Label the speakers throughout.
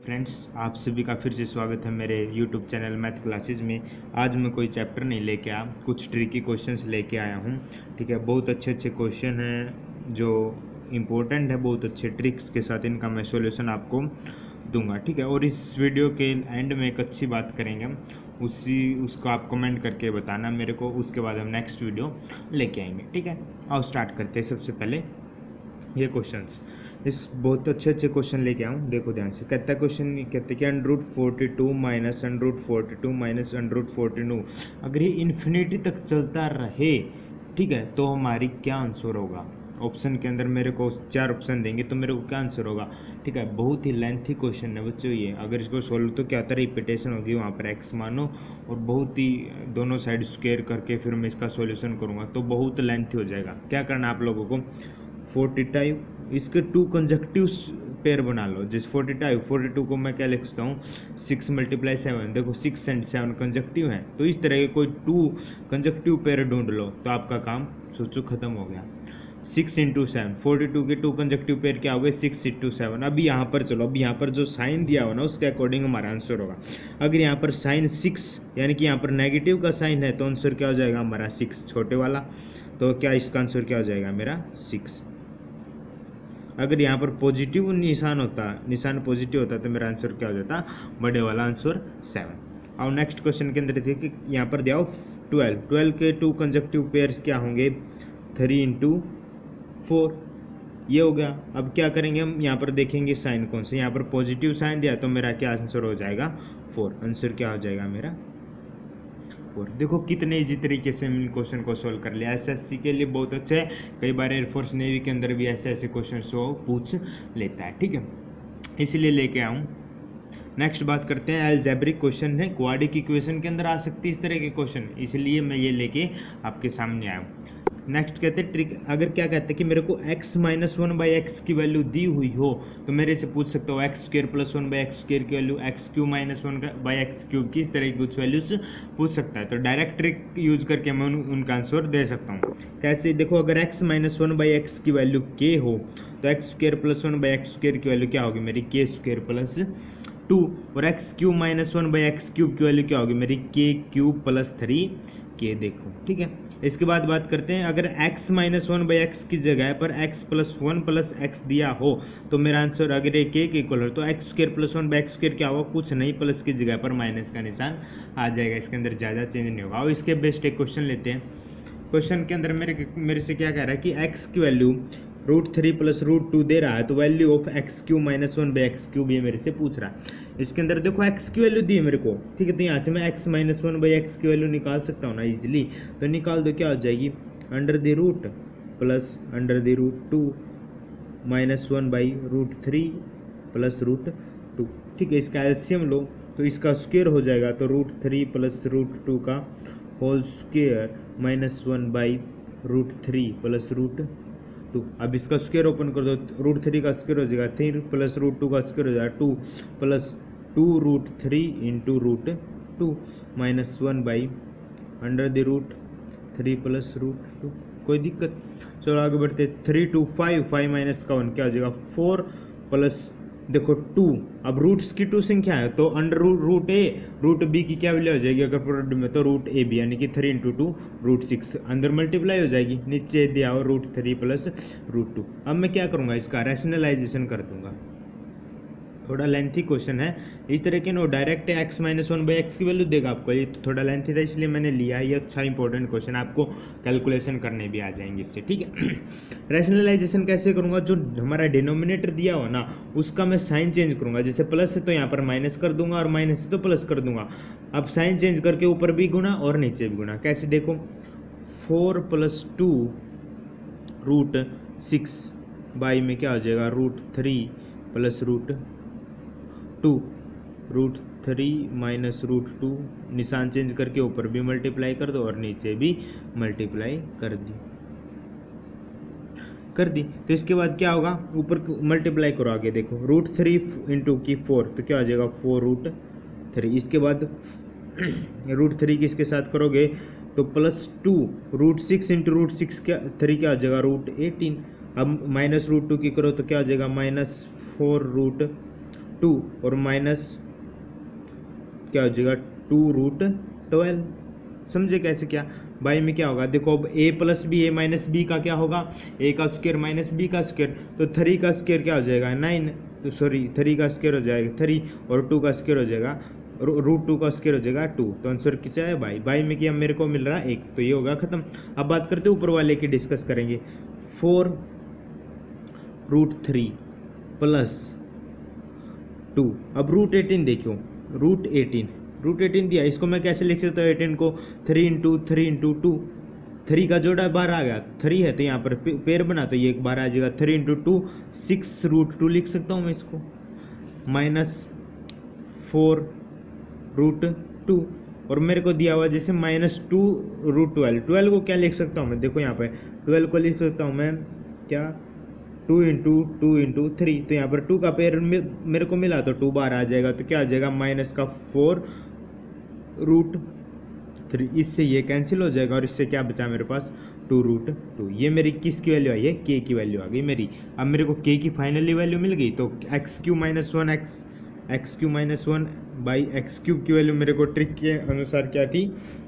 Speaker 1: Friends, आप सभी का फिर से स्वागत है मेरे YouTube चैनल मैथ क्लासेस में। आज मैं कोई चैप्टर नहीं लेके आया, कुछ ट्रिकी क्वेश्चंस लेके आया हूँ। ठीक है, बहुत अच्छे अच्छे क्वेश्चन हैं जो इम्पोर्टेंट है, बहुत अच्छे ट्रिक्स के साथ इनका मैं सॉल्यूशन आपको दूंगा। ठीक है, और इस वीडियो के एंड में एक अच्छी बात करेंगे हम, उसको आप कमेंट करके बताना मेरे को, उसके बाद हम नेक्स्ट वीडियो लेके आएंगे। ठीक है, आओ स्टार्ट करते हैं। सबसे पहले ये क्वेश्चंस, इस बहुत अच्छे अच्छे क्वेश्चन लेके आऊँ, देखो ध्यान से। कहता है क्वेश्चन, कहते हैं कि √42 माइनस √42 माइनस √42 अगर ये इन्फिनिटी तक चलता रहे, ठीक है, तो हमारी क्या आंसर होगा। ऑप्शन के अंदर मेरे को 4 ऑप्शन देंगे तो मेरे को क्या आंसर होगा। ठीक है, बहुत ही लेंथी क्वेश्चन है बच्चों ये। अगर इसको सोल्व तो क्या होता है, रिपीटेशन होगी वहाँ पर एक्स मानो, और बहुत ही दोनों साइड स्क्वायर करके फिर मैं इसका सॉल्यूशन करूँगा तो बहुत लेंथी हो जाएगा। क्या करना आप लोगों को, 45 इसके 2 कंजक्टिव पेयर बना लो। जैसे 42 को मैं क्या लिख सकता हूँ, 6 × 7। देखो 6 और 7 कंजक्टिव हैं, तो इस तरह के कोई 2 कंजक्टिव पेयर ढूंढ लो तो आपका काम सोचो खत्म हो गया। 6 × 7, 42 के 2 कंजक्टिव पेयर क्या हो गए, 6 × 7। अभी यहाँ पर चलो, अब यहाँ पर जो साइन दिया हो ना उसके अकॉर्डिंग हमारा आंसर होगा। अगर यहाँ पर साइन 6 यानी कि यहाँ पर नेगेटिव का साइन है तो आंसर क्या हो जाएगा हमारा 6 छोटे वाला। तो क्या इसका आंसर क्या हो जाएगा मेरा 6। अगर यहाँ पर पॉजिटिव निशान होता, निशान पॉजिटिव होता तो मेरा आंसर क्या हो जाता, बड़े वाला आंसर 7। और नेक्स्ट क्वेश्चन के अंदर थे कि यहाँ पर दिया हो 12 के 2 कंजक्टिव पेयर्स क्या होंगे, 3 × 4, ये हो गया। अब क्या करेंगे हम, यहाँ पर देखेंगे साइन कौन से, यहाँ पर पॉजिटिव साइन दिया तो मेरा क्या आंसर हो जाएगा 4। आंसर क्या हो जाएगा मेरा 4। देखो कितने इजी तरीके से हमने क्वेश्चन को सोल्व कर लिया। एसएससी के लिए बहुत अच्छा है, कई बार एयरफोर्स नेवी के अंदर भी ऐसे ऐसे क्वेश्चन को पूछ लेता है। ठीक है, इसलिए लेके आऊँ। नेक्स्ट बात करते हैं, अलजेब्रिक क्वेश्चन है, क्वाड्रिक इक्वेशन के अंदर आ सकती है इस तरह के क्वेश्चन, इसलिए मैं ये लेके आपके सामने आया हूँ। नेक्स्ट कहते हैं ट्रिक, अगर क्या कहते हैं कि मेरे को x-1/x की वैल्यू दी हुई हो तो मेरे से पूछ सकते हो x² + 1/x² की वैल्यू, x³ - 1/x³ की, इस तरह की कुछ वैल्यूज पूछ सकता है। तो डायरेक्ट ट्रिक यूज करके मैं उनका आंसर दे सकता हूँ। कैसे, देखो अगर x-1/x की वैल्यू k हो तो x² + 1/x² की वैल्यू क्या होगी मेरी, k² + 2, और x³ - 1/x³ की वैल्यू क्या होगी मेरी, k³ + 3k। देखो ठीक है, इसके बाद बात करते हैं, अगर x - 1/x की जगह पर x + 1 + x दिया हो तो मेरा आंसर, अगर ये k के इक्वल हो तो x² + 1/x² क्या होगा, कुछ नहीं, प्लस की जगह पर माइनस का निशान आ जाएगा। इसके अंदर ज़्यादा चेंज नहीं होगा। और इसके बेस्ट एक क्वेश्चन लेते हैं। क्वेश्चन के अंदर मेरे से क्या कह रहा है कि x की वैल्यू √3 + √2 दे रहा है, तो वैल्यू ऑफ x³ - 1/x³ ये मेरे से पूछ रहा है। इसके अंदर देखो x की वैल्यू दी है मेरे को, ठीक है, तो यहाँ से मैं x - 1/x की वैल्यू निकाल सकता हूँ ना इजीली। तो निकाल दो, क्या हो जाएगी, √√ प्लस √2 - 1/√3 प्लस √2। ठीक है, इसका एलसीएम लो तो इसका स्क्वायर हो जाएगा, तो √3 + √2 का होल स्क्वायर - 1/√3 प्लस √2। अब इसका स्क्वायर ओपन कर दो, √3 का स्क्वायर हो जाएगा 3 प्लस √2 का स्क्वायर हो जाएगा 2 प्लस 2√3 × √2 माइनस 1/√3 प्लस √2। कोई दिक्कत, चलो आगे बढ़ते। 3 2 5, 5 माइनस का 1 क्या हो जाएगा 4 प्लस, देखो 2, अब रूट्स की 2 संख्या है तो √√a√b की क्या वैल्यू हो जाएगी अगर प्रोडक्ट में, तो √ab यानी कि 3 × 2 √6 अंदर मल्टीप्लाई हो जाएगी, नीचे दिया हो √3 प्लस √2। अब मैं क्या करूँगा, इसका रैशनलाइजेशन कर दूंगा। थोड़ा लेंथी क्वेश्चन है, इस तरह के नो डायरेक्ट x - 1/x की वैल्यू देगा आपको, ये तो थोड़ा लेंथी था इसलिए मैंने लिया। ये अच्छा इंपॉर्टेंट क्वेश्चन, आपको कैलकुलेशन करने भी आ जाएंगे इससे। ठीक है, रैशनलाइजेशन कैसे करूँगा, जो हमारा डिनोमिनेटर दिया हो ना उसका मैं साइन चेंज करूँगा। जैसे प्लस है तो यहाँ पर माइनस कर दूंगा, और माइनस है तो प्लस कर दूंगा। अब साइन चेंज करके ऊपर भी गुना और नीचे भी गुना। कैसे, देखो 4 + 2 √6 बाई में क्या हो जाएगा √3 प्लस √2, √3 - √2, निशान चेंज करके ऊपर भी मल्टीप्लाई कर दो और नीचे भी मल्टीप्लाई कर दी। तो इसके बाद क्या होगा, ऊपर मल्टीप्लाई करो, आगे देखो √3 × 4 तो क्या हो जाएगा 4√3। इसके बाद √3 किसके साथ करोगे तो +2 √6 × √6 क्या 3 क्या हो जाएगा √18। अब -√2 की करो तो क्या हो जाएगा -4 2 और माइनस क्या हो जाएगा 2√12। समझे कैसे क्या? बाई में क्या होगा, देखो अब a plus B, a minus B का क्या होगा, a का स्क्वायर माइनस b का स्क्वायर, तो 3 का स्क्वायर क्या हो जाएगा 9, तो सॉरी 3 का स्क्वायर हो जाएगा 3 और 2 का स्क्वायर हो जाएगा √2 का स्क्वायर हो जाएगा 2, तो आंसर कितना है बाई। बाई में क्या मेरे को मिल रहा है 1, तो ये होगा खत्म। अब बात करते हैं ऊपर वाले की, डिस्कस करेंगे। 4√3 प्लस 2, अब √18 देखो, √18 दिया, इसको मैं कैसे लिख सकता हूँ 18 को, 3 × 2, 3 का जोड़ा बार आ गया, 3 है तो यहाँ पर पेयर बना तो ये एक बार आ जाएगा, 3 × 2 6√2 लिख सकता हूँ मैं इसको, माइनस 4√2 और मेरे को दिया हुआ जैसे -2√12, 12 को क्या लिख सकता हूँ मैं, देखो यहाँ पे 12 को लिख सकता हूँ मैं क्या 2 × 2 × 3, तो यहाँ पर 2 का पेयर मेरे को मिला तो 2 बार आ जाएगा, तो क्या आ जाएगा -4√3, इससे ये कैंसिल हो जाएगा और इससे क्या बचा मेरे पास 2√2। ये मेरी किसकी वैल्यू आई है, k की वैल्यू आ गई मेरी। अब मेरे को k की फाइनली वैल्यू मिल गई, तो x³ - 1 बाई x³ की वैल्यू मेरे को ट्रिक के अनुसार क्या थी,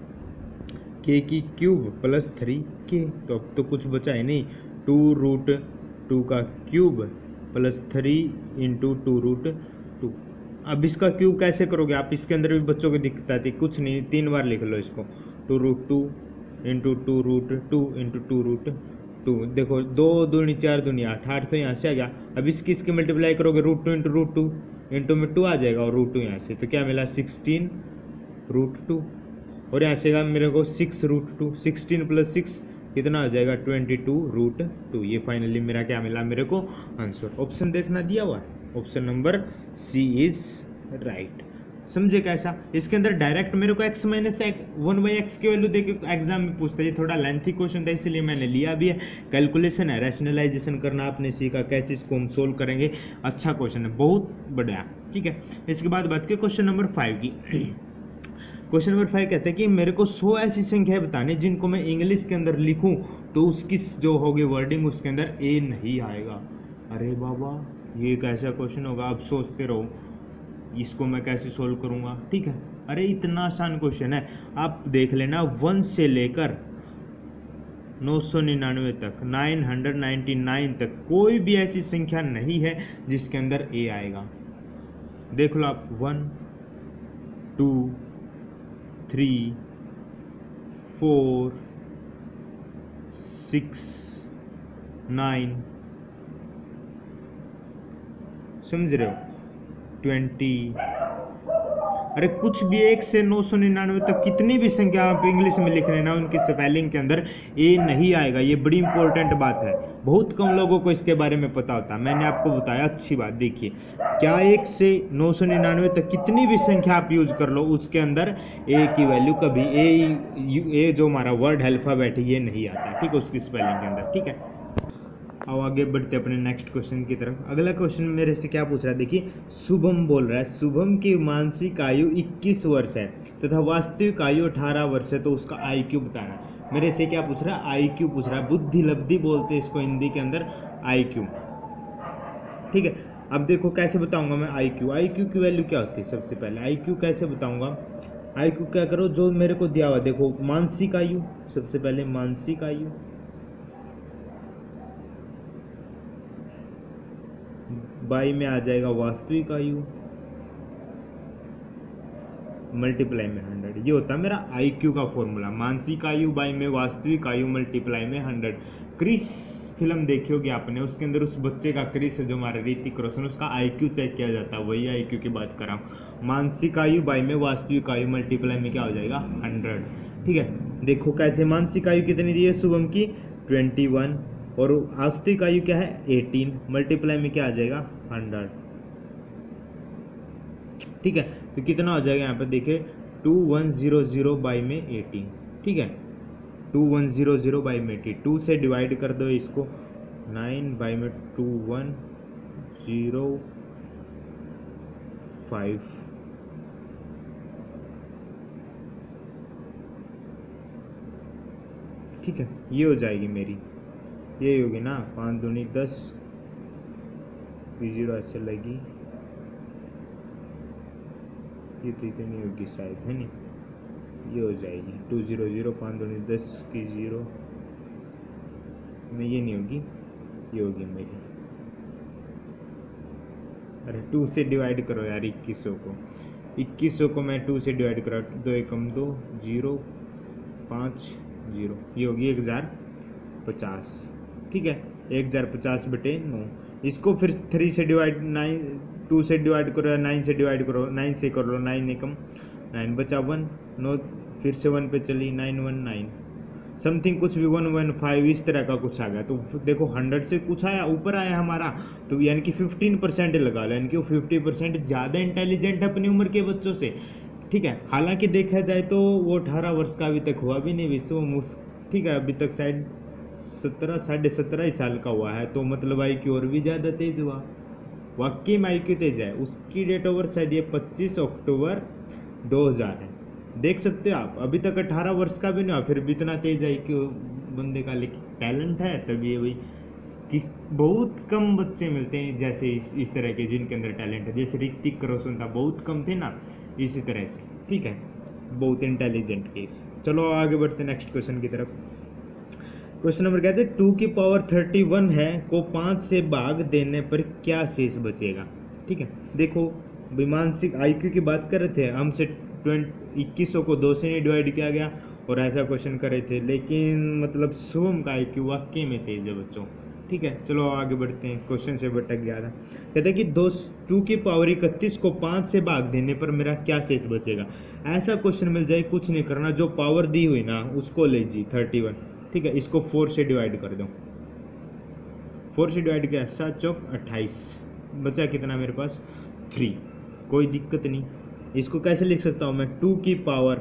Speaker 1: k³ प्लस 3k, तो अब तो कुछ बचा है नहीं, 2√2 का क्यूब प्लस 3 × 2√2। अब इसका क्यूब कैसे करोगे आप, इसके अंदर भी बच्चों को दिक्कत आती, कुछ नहीं 3 बार लिख लो इसको, 2√2 × 2√2 × 2√2, देखो 2 दूनी 4 दूनी 8, 8 तो यहाँ से आ गया। अब इसकी मल्टीप्लाई करोगे √2 × √2, इंटू में 2 आ जाएगा और √2 यहाँ से, तो क्या मिला 16√2 और यहाँ से मेरे को 6√2, 16 + 6 कितना आ जाएगा 22√2। ये फाइनली मेरा क्या मिला मेरे को आंसर। ऑप्शन देखना दिया हुआ है, option number C is right. समझे कैसा? इसके अंदर डायरेक्ट मेरे को x - 1/x की वैल्यू देके एग्जाम में पूछता है, ये थोड़ा लेंथी क्वेश्चन था इसलिए मैंने लिया भी है। कैलकुलेशन है, रैशनलाइजेशन करना आपने सीखा, कैसे इसको हम सोल्व करेंगे। अच्छा क्वेश्चन है, बहुत बढ़िया, ठीक है। इसके बाद बात की क्वेश्चन नंबर 5 की। क्वेश्चन नंबर 5 कहते हैं कि मेरे को 100 ऐसी संख्याएं बताने जिनको मैं इंग्लिश के अंदर लिखूं तो उसकी जो होगी वर्डिंग उसके अंदर ए नहीं आएगा। अरे बाबा ये कैसा क्वेश्चन होगा, आप सोचते रहो इसको मैं कैसे सोल्व करूंगा, ठीक है। अरे इतना आसान क्वेश्चन है, आप देख लेना 1 से लेकर 999 तक, 999 तक कोई भी ऐसी संख्या नहीं है जिसके अंदर ए आएगा। देख लो आप 1 2 3 4 6 9, समझ रहे हो, 20, अरे कुछ भी 1 से 999 तक कितनी भी संख्या आप इंग्लिश में लिख लेना, उनकी स्पेलिंग के अंदर ए नहीं आएगा। ये बड़ी इंपॉर्टेंट बात है, बहुत कम लोगों को इसके बारे में पता होता है। मैंने आपको बताया, अच्छी बात देखिए, क्या 1 से 999 तक कितनी भी संख्या आप यूज कर लो उसके अंदर ए की वैल्यू कभी ए जो हमारा वर्ड अल्फाबेट है ये नहीं आता, ठीक है, उसकी स्पेलिंग के अंदर, ठीक है। अब आगे बढ़ते अपने नेक्स्ट क्वेश्चन की तरफ। अगला क्वेश्चन मेरे से क्या पूछ रहा है, देखिए शुभम बोल रहा है शुभम की मानसिक आयु 21 वर्ष है तथा वास्तविक आयु 18 वर्ष है, तो उसका IQ बताना। मेरे से क्या पूछ रहा है, IQ पूछ रहा है, बुद्धि लब्धि बोलते हैं इसको हिंदी के अंदर IQ, ठीक है। अब देखो कैसे बताऊंगा मैं IQ की वैल्यू क्या होती है। सबसे पहले IQ कैसे बताऊंगा, IQ क्या करो, जो मेरे को दिया हुआ, देखो मानसिक आयु, सबसे पहले मानसिक आयु बाई में आ जाएगा वास्तविक आयु मल्टीप्लाई में 100, ये होता है मेरा IQ का फॉर्मूला। मानसिक आयु बाई में वास्तविक आयु मल्टीप्लाई में 100। क्रिस फिल्म देखी होगी आपने, उसके अंदर उस बच्चे का, क्रिस है जो हमारा ऋतिक रोशन, उसका IQ चेक किया जाता है, वही IQ की बात कर रहा हूँ। मानसिक आयु बाई में वास्तविक आयु मल्टीप्लाई में क्या हो जाएगा 100, ठीक है। देखो कैसे, मानसिक आयु कितनी दी है शुभम की 21 और वास्तविक आयु क्या है 18, मल्टीप्लाई में क्या आ जाएगा 100, ठीक है। तो कितना हो जाएगा यहाँ पे देखिए 2100 बाई में 18, ठीक है, 2100 बाई में 80, 2 से डिवाइड कर दो इसको, 9 बाई में 2105, ठीक है, ये हो जाएगी मेरी, ये होगी ना 5 दूनी 10, 0 ऐसे लगी ये तो इतनी होगी शायद, है नहीं, ये हो जाएगी 200, 5 दूनी 10 की 0 में, ये नहीं होगी, ये होगी मेरी। अरे 2 से डिवाइड करो यार 2100 को मैं 2 से डिवाइड करा, 2 एकम 2, 0 5 0, ये होगी 1050। ठीक है, 1050 बटे 9। इसको फिर 3 से डिवाइड 9, 2 से डिवाइड करो, 9 से डिवाइड करो, 9 से कर लो, 9 एकम 9 बचा 1, 9 फिर से 1 पे चली, 919 समथिंग कुछ भी 115 इस तरह का कुछ आ गया। तो देखो 100 से कुछ आया, ऊपर आया हमारा, तो यानी कि 15% लगा लो, यानी कि वो 50% ज़्यादा इंटेलिजेंट है अपनी उम्र के बच्चों से। ठीक है, हालांकि देखा जाए तो वो 18 वर्ष का अभी तक हुआ भी नहीं विश्व, ठीक है, अभी तक शायद 17 साढ़े 17 ही साल का हुआ है, तो मतलब IQ और भी ज़्यादा तेज हुआ, वाकई में IQ तेज है। उसकी डेट ऑफ बर्थ शायद ये 25 अक्टूबर 2000 है, देख सकते हो आप, अभी तक 18 वर्ष का भी नहीं हुआ, फिर भी इतना तेज IQ बंदे का। लेकिन टैलेंट है तभी वही कि बहुत कम बच्चे मिलते हैं जैसे इस तरह के जिनके अंदर टैलेंट है, जैसे ऋतिक रोशन था, बहुत कम थे ना, इसी तरह से। ठीक है, बहुत इंटेलिजेंट केस। चलो आगे बढ़ते नेक्स्ट क्वेश्चन की तरफ। क्वेश्चन नंबर कहते हैं 2 की पावर 31 है को 5 से भाग देने पर क्या शेष बचेगा। ठीक है, देखो मानसिक IQ की बात कर रहे थे, हमसे 2100 को 2 से नहीं डिवाइड किया गया और ऐसा क्वेश्चन कर रहे थे, लेकिन मतलब शुभम का IQ वाकई में तेज है बच्चों। ठीक है, चलो आगे बढ़ते हैं, क्वेश्चन से भटक गया था। कहते हैं कि 2 की पावर 31 को 5 से भाग देने पर मेरा क्या शेष बचेगा। ऐसा क्वेश्चन मिल जाए, कुछ नहीं करना, जो पावर दी हुई ना उसको ले जी 31। ठीक है, इसको 4 से डिवाइड कर दो, 4 से डिवाइड किया 7 चौक 28, बचा कितना मेरे पास 3, कोई दिक्कत नहीं। इसको कैसे लिख सकता हूँ मैं, 2 की पावर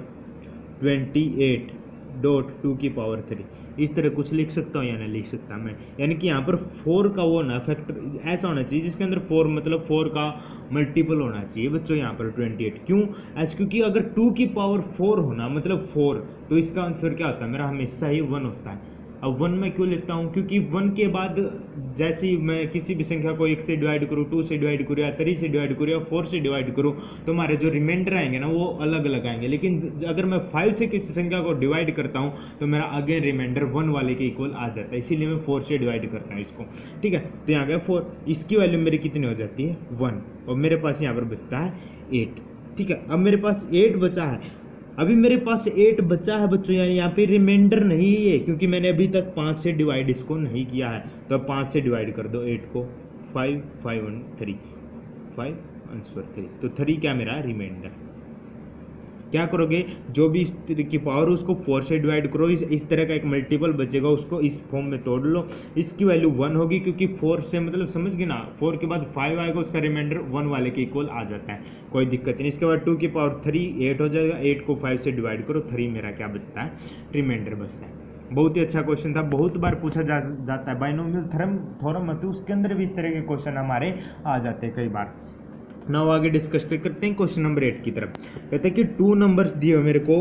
Speaker 1: 28 डॉट 2 की पावर 3, इस तरह कुछ लिख सकता हूँ या नहीं लिख सकता मैं। यानी कि यहाँ पर 4 का वो ना फैक्टर ऐसा होना चाहिए जिसके अंदर 4 मतलब 4 का मल्टीपल होना चाहिए बच्चों, यहाँ पर 28। क्यों ऐसा, क्योंकि अगर 2 की पावर 4 होना मतलब 4, तो इसका आंसर क्या होता है मेरा, हमेशा ही 1 होता है। अब 1 मैं क्यों लेता हूँ, क्योंकि 1 के बाद जैसे ही मैं किसी भी संख्या को 1 से डिवाइड करूँ, 2 से डिवाइड करूँ, या 3 से डिवाइड करूँ, या 4 से डिवाइड करूँ, तो हमारे जो रिमाइंडर आएंगे ना वो अलग अलग आएंगे। लेकिन अगर मैं 5 से किसी संख्या को डिवाइड करता हूँ तो मेरा अगेन रिमाइंडर 1 वाले के इक्वल आ जाता है, इसीलिए मैं 4 से डिवाइड करता हूँ इसको। ठीक है, तो यहाँ गया 4, इसकी वैल्यू मेरी कितनी हो जाती है 1, और मेरे पास यहाँ पर बचता है 8। ठीक है, अब मेरे पास 8 बचा है, अभी मेरे पास 8 बचा है बच्चों, यानी यहाँ पे रिमाइंडर नहीं है क्योंकि मैंने अभी तक 5 से डिवाइड इसको नहीं किया है। तो अब 5 से डिवाइड कर दो 8 को, 5 5 1 3, 5 आंसर 3, तो 3 क्या मेरा रिमाइंडर। क्या करोगे, जो भी इस तरह की पावर उसको 4 से डिवाइड करो, इस तरह का एक मल्टीपल बचेगा उसको इस फॉर्म में तोड़ लो, इसकी वैल्यू 1 होगी क्योंकि 4 से मतलब समझ गए ना, 4 के बाद 5 आएगा, उसका रिमाइंडर 1 वाले के इक्वल आ जाता है, कोई दिक्कत नहीं। इसके बाद 2 की पावर 3 8 हो जाएगा, 8 को 5 से डिवाइड करो, 3 मेरा क्या बचता है, रिमाइंडर बचता है। बहुत ही अच्छा क्वेश्चन था, बहुत बार पूछा जाता है, बाइनोमियल थ्योरम होती है उसके अंदर भी इस तरह के क्वेश्चन हमारे आ जाते हैं कई बार। नाउ आगे डिस्कस करते हैं क्वेश्चन नंबर 8 की तरफ। कहते हैं कि 2 नंबर्स दिए हुए मेरे को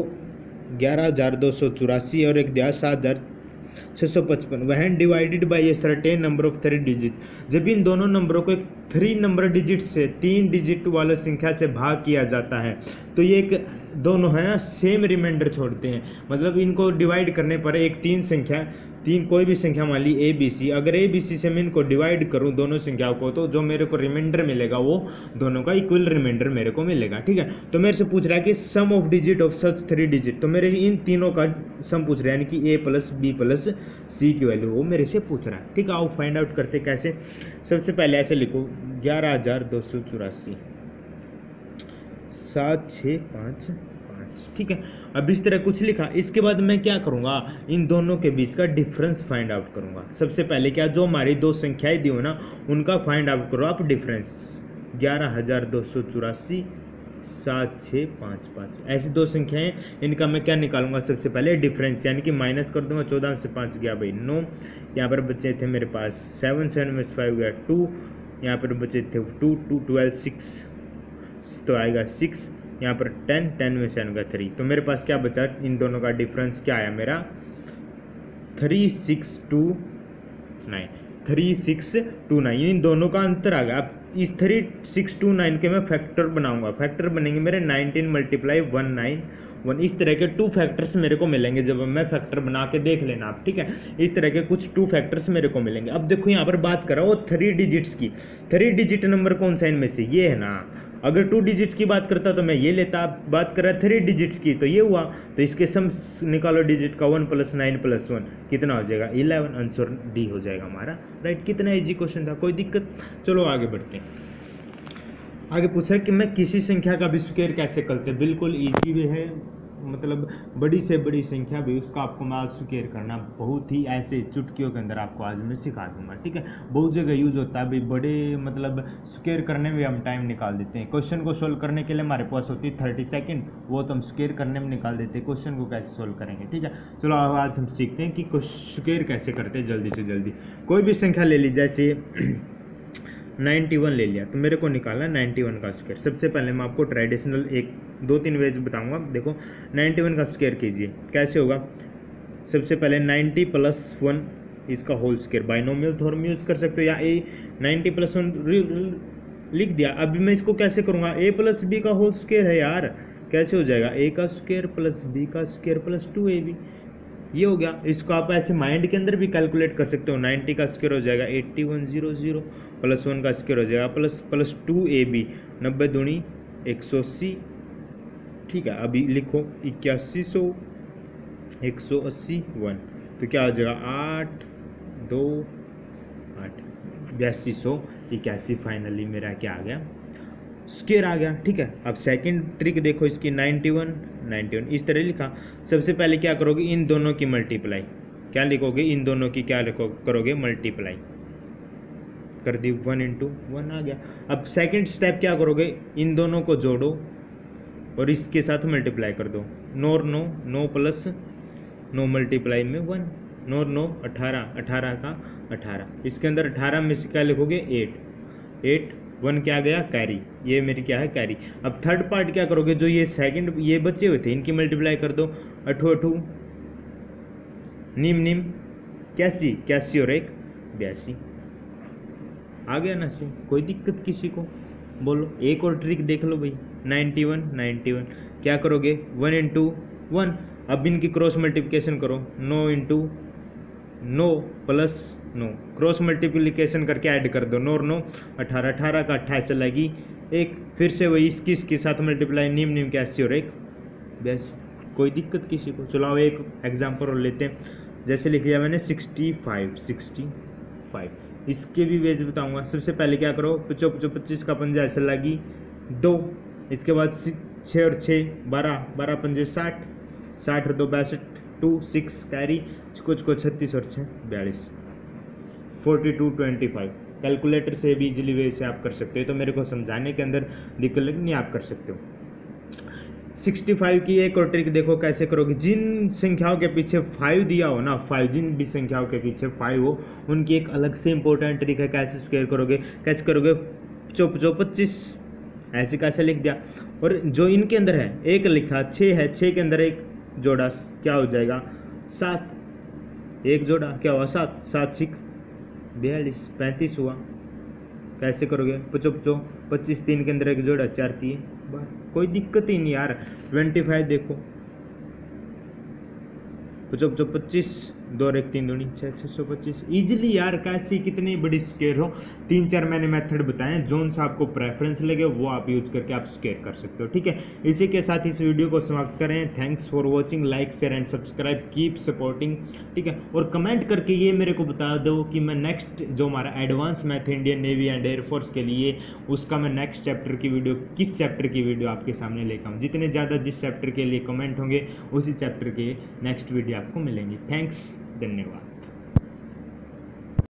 Speaker 1: 11,284 और एक दिया 7,655, वह divided by a certain number of 3 digit. जब इन दोनों नंबरों को एक 3 नंबर डिजिट से 3 डिजिट वाला संख्या से भाग किया जाता है तो ये एक दोनों है सेम रिमाइंडर छोड़ते हैं, मतलब इनको डिवाइड करने पर एक 3 संख्या, 3 कोई भी संख्या मान ली ABC, अगर ABC से मैं इनको डिवाइड करूं दोनों संख्याओं को, तो जो मेरे को रिमाइंडर मिलेगा वो दोनों का इक्वल रिमाइंडर मेरे को मिलेगा। ठीक है, तो मेरे से पूछ रहा है कि sum of digit of such 3 digit, तो मेरे इन तीनों का सम पूछ रहा है, यानी कि A + B + C की वैल्यू वो मेरे से पूछ रहा है। ठीक है, आओ फाइंड आउट करते कैसे। सबसे पहले ऐसे लिखो 11,284 7,655। ठीक है, अब इस तरह कुछ लिखा, इसके बाद मैं क्या करूँगा, इन दोनों के बीच का डिफरेंस फाइंड आउट करूँगा। सबसे पहले क्या, जो हमारी 2 संख्याएं दी हो ना उनका फाइंड आउट करो आप डिफरेंस, 11,284 7,655, ऐसी 2 संख्याएं, इनका मैं क्या निकालूंगा, सबसे पहले डिफरेंस, यानी कि माइनस कर दूंगा, 14 से 5 गया भाई 9, यहाँ पर बचे थे मेरे पास 7 7 में 5 गया 2, यहाँ पर बचे थे 2 2 12 6, तो आएगा 6, यहाँ पर 10 10 में 7 का 3, तो मेरे पास क्या बचा, इन दोनों का डिफरेंस क्या आया मेरा 3629, 3629, इन दोनों का अंतर आ गया। अब इस 3629 के मैं फैक्टर बनाऊंगा। फैक्टर बनेंगे मेरे 19 मल्टीप्लाई 191, इस तरह के 2 फैक्टर्स मेरे को मिलेंगे जब मैं फैक्टर बना के देख लेना आप, ठीक है। इस तरह के कुछ 2 फैक्टर्स मेरे को मिलेंगे। अब देखो यहाँ पर बात कर रहा हूँ 3 डिजिट्स की। 3 डिजिट नंबर कौन सा इनमें से, ये है ना। अगर 2 डिजिट्स की बात करता तो मैं ये लेता, बात कर रहा 3 डिजिट्स की तो ये हुआ। तो इसके सम निकालो डिजिट का, 1 + 9 + 1 कितना हो जाएगा 11। आंसर डी हो जाएगा हमारा, राइट। कितना इजी क्वेश्चन था, कोई दिक्कत। चलो आगे बढ़ते हैं। आगे पूछा है कि मैं किसी संख्या का भी स्क्वायर कैसे करते हैं। बिल्कुल ईजी भी है, मतलब बड़ी से बड़ी संख्या भी उसका आपको मैं आज स्क्वायर करना बहुत ही ऐसे चुटकियों के अंदर आपको आज मैं सिखा दूंगा, ठीक है। बहुत जगह यूज होता है भाई, बड़े मतलब स्क्वायर करने में हम टाइम निकाल देते हैं। क्वेश्चन को सोल्व करने के लिए हमारे पास होती है 30 सेकंड, वो तो हम स्क्वायर करने में निकाल देते हैं। क्वेश्चन को कैसे सोल्व करेंगे, ठीक है। चलो आज हम सीखते हैं कि स्क्वायर कैसे करते हैं जल्दी से जल्दी। कोई भी संख्या ले ली, जैसे 91 ले लिया, तो मेरे को निकालना 91 का स्क्वायर। सबसे पहले मैं आपको ट्रेडिशनल 2-3 वेज बताऊंगा। देखो 91 का स्क्वायर कीजिए, कैसे होगा। सबसे पहले 90 + 1 इसका whole square, binomial theorem use कर सकते हो, या 90 + 1 लिख दिया। अभी मैं इसको कैसे करूंगा, a + b का होल स्क्वायर है यार, कैसे हो जाएगा a का स्क्वायर + b का स्क्वायर + 2ab, ये हो गया। इसको आप ऐसे माइंड के अंदर भी कैलकुलेट कर सकते हो। 90 का स्क्वायर हो जाएगा 8100 + 1 का स्क्वायर हो जाएगा प्लस 2ab, 90 दूनी 180, ठीक है। अभी लिखो 8100 180 1, तो क्या हो जाएगा 8 2 8 8281। फाइनली मेरा क्या आ गया, स्क्वायर आ गया, ठीक है। अब सेकंड ट्रिक देखो इसकी, 91 इस तरह लिखा। सबसे पहले क्या करोगे, इन दोनों की मल्टीप्लाई, क्या लिखोगे, इन दोनों की क्या करोगे, मल्टीप्लाई कर दी, 1 × 1 आ गया। अब सेकंड स्टेप क्या करोगे, इन दोनों को जोड़ो और इसके साथ मल्टीप्लाई कर दो। 9 + 9 मल्टीप्लाई में 1, 9 9 18, 18 का 18, इसके अंदर 18 में से क्या लिखोगे 8 1 क्या गया कैरी, ये मेरी क्या है कैरी। अब थर्ड पार्ट क्या करोगे, जो ये सेकंड ये बचे हुए थे इनकी मल्टीप्लाई कर दो। 8 निम कैसी और 1 82, आ गया ना सी, कोई दिक्कत किसी को, बोलो। एक और ट्रिक देख लो भाई, 91 क्या करोगे, 1 × 1। अब इनकी क्रॉस मल्टीप्लिकेशन करो, 9 × 9 + 9, क्रॉस मल्टीप्लिकेशन करके ऐड कर दो। 9 9 18, 18 का 28 लगी 1, फिर से वही इसके साथ मल्टीप्लाई, निम कैसी और 1 82, कोई दिक्कत किसी को। चलो एक एग्जाम्पल और लेते हैं, जैसे लिख लिया मैंने 65, इसके भी वेज बताऊंगा। सबसे पहले क्या करो, 25 का पंजा ऐसे लगी 2, इसके बाद 6 और 6 12, 12 पंजे 60, 60 और 2 62, 2 6 कैरी, कुछ 36 और 6 42, 42 25। कैलकुलेटर से भी इजीली वे से आप कर सकते हो, तो मेरे को समझाने के अंदर दिक्कत नहीं, आप कर सकते हो। 65 की एक और ट्रिक देखो कैसे करोगे। जिन संख्याओं के पीछे 5 दिया हो ना, 5 जिन भी संख्याओं के पीछे 5 हो, उनकी एक अलग से इंपॉर्टेंट ट्रिक है। कैसे स्क्वायर करोगे, कैसे करोगे, 25 ऐसे कैसे लिख दिया, और जो इनके अंदर है एक लिखा 6 है, 6 के अंदर एक जोड़ा क्या हो जाएगा 7, एक जोड़ा क्या हुआ 7, 7 6 42 35 हुआ। कैसे करोगे, 25 3 के अंदर एक जोड़ा 4 3 12, कोई दिक्कत ही नहीं यार। 25 देखो, 25 2 और 1 3 दूनी 6 625 इजीली यार। कैसी कितनी बड़ी स्क्वायर हो, 3-4 मैंने मेथड बताए हैं, जोन सा आपको प्रेफरेंस लगे वो आप यूज करके आप स्क्वायर कर सकते हो, ठीक है। इसी के साथ इस वीडियो को समाप्त करें। Thanks for watching, like share and subscribe, keep supporting, ठीक है। और कमेंट करके ये मेरे को बता दो कि मैं नेक्स्ट जो हमारा advance math Indian navy and air force के लिए, उसका मैं नेक्स्ट चैप्टर की वीडियो, किस चैप्टर की वीडियो आपके सामने लेकर आऊँ। जितने ज़्यादा जिस चैप्टर के लिए कमेंट होंगे उसी चैप्टर के नेक्स्ट वीडियो आपको मिलेंगे। थैंक्स, धन्यवाद।